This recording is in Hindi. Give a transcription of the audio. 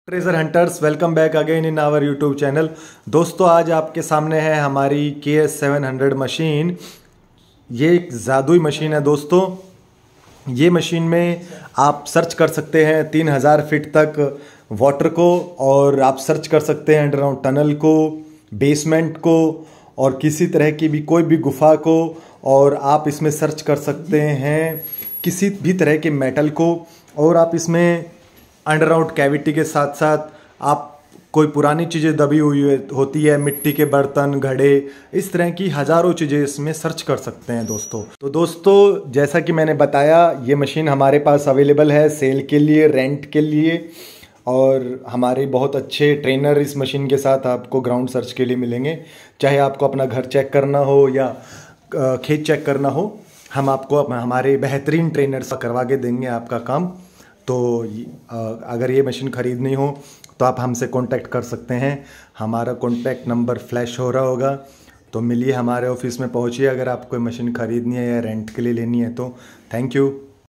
Treasure hunters welcome back again in our YouTube channel. दोस्तों आज आपके सामने है हमारी KS700 मशीन। ये एक जादुई मशीन है दोस्तों। ये मशीन में आप सर्च कर सकते हैं 3000 फीट तक वाटर को, और आप सर्च कर सकते हैं अंडरग्राउंड टनल को, बेसमेंट को, और किसी तरह की भी कोई भी गुफा को। और आप इसमें सर्च कर सकते हैं किसी भी तरह के मेटल को। और आप इसमें अंडरग्राउंड कैविटी के साथ साथ आप कोई पुरानी चीज़ें दबी हुई होती है, मिट्टी के बर्तन, घड़े, इस तरह की हज़ारों चीज़ें इसमें सर्च कर सकते हैं दोस्तों। तो दोस्तों जैसा कि मैंने बताया, ये मशीन हमारे पास अवेलेबल है सेल के लिए, रेंट के लिए। और हमारे बहुत अच्छे ट्रेनर इस मशीन के साथ आपको ग्राउंड सर्च के लिए मिलेंगे। चाहे आपको अपना घर चेक करना हो या खेत चेक करना हो, हम आपको हमारे बेहतरीन ट्रेनर से करवा के देंगे आपका काम। तो अगर ये मशीन ख़रीदनी हो तो आप हमसे कांटेक्ट कर सकते हैं। हमारा कांटेक्ट नंबर फ्लैश हो रहा होगा, तो मिलिए हमारे ऑफिस में, पहुंचिए अगर आपको मशीन ख़रीदनी है या रेंट के लिए लेनी है तो। Thank you.